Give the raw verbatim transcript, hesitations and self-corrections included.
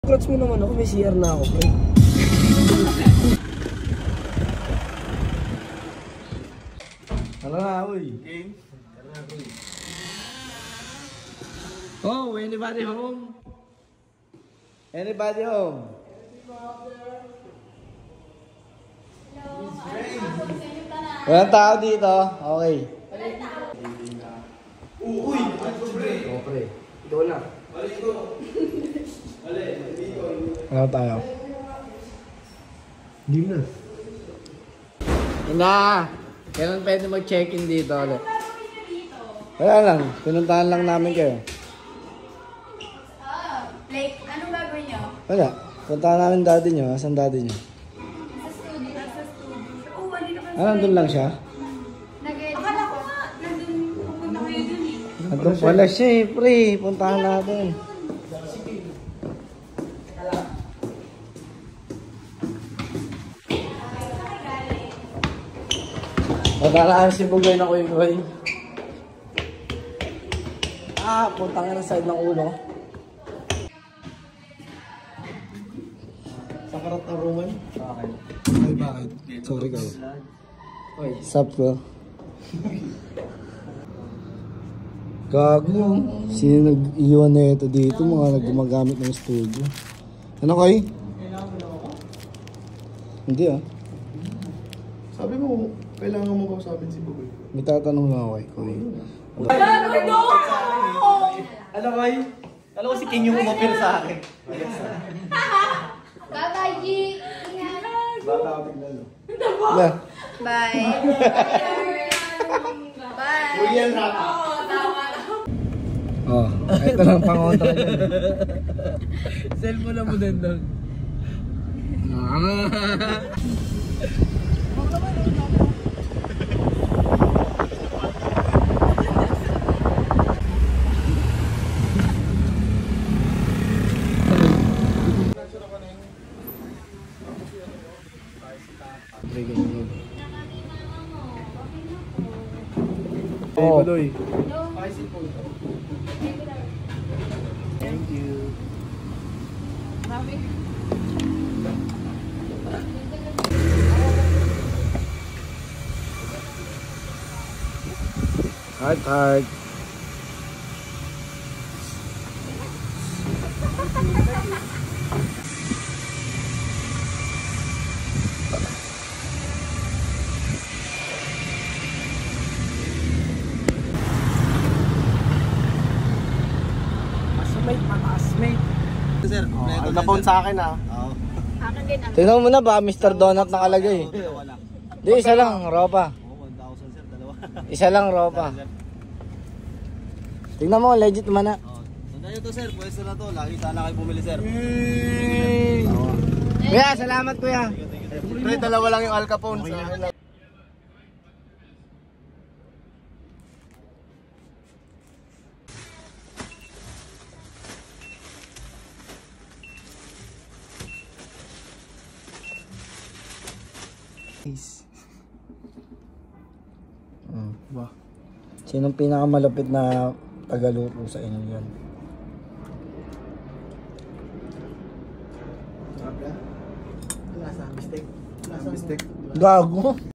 scratch mo naman ako, may C R na ako, pre. Ano na, uy? Game? Oh, anybody home? Anybody home? Walang tao dito? Okay. Uy! Oh, pre. Ikaw na. Ano tayo? Game na. Ina! Kailan pwede mag-check-in dito ulit? Wala lang. Pinuntahan lang namin kayo. Ah, like, anong gagawin nyo? Wala. Puntahan namin daddy nyo. Asan daddy nyo? Sa studio. Sa studio. Oh, wali na Ah, nandun lang siya? Nag-edit. Akala ko nga, nandun, pupunta kayo dun eh. Nandun pala siya eh, pre. Puntahan natin. Magkalaan si Bugoy na Kuy Kuy. Ah, puntang na side ng ulo. Sa karat ng Roman? Bakit? Ay, bakit? Sorry kayo. Sup ko? Gago. Sino nag-iwan na ito dito? Mga nag-gumagamit ng studio. Ano Koy? Hindi ah. Sabi mo, kailangan mo kausapin si Bugoy. May tatanong lang ako kay Koy. Ano Koy? Alam ko si King yung umapir sa akin. Bye-bye, G! Bata ka tignan no? Ba? Bye! Bye! William Rap. Oh, ito lang pang-contra dyan. Cellphone na mo din doon. Ah. Oh. Thank you. Heart, heart. Asmate, mata-asmate. Sir, Oh, nagka-phone sa akin ah. Oo. Akin din ang... tingnan mo na ba, Mister Donut nakalagay. Dalawa lang. Di, isa lang, ropa. Oo, one thousand sir, dalawa. Isa lang, ropa. Tingnan mo, legit naman na. Oh, tandaan nyo to sir, pwesto na to. Lagi sana kayo bumili sir. Kuya, salamat kuya. Pre, dalawa lang yung Al Capone sa akin lang. Hmm. Ba? Sinong pinakamalapit na tagaluto sa inyo yan? Lasa, mistake. Lasa, mistake. Gago.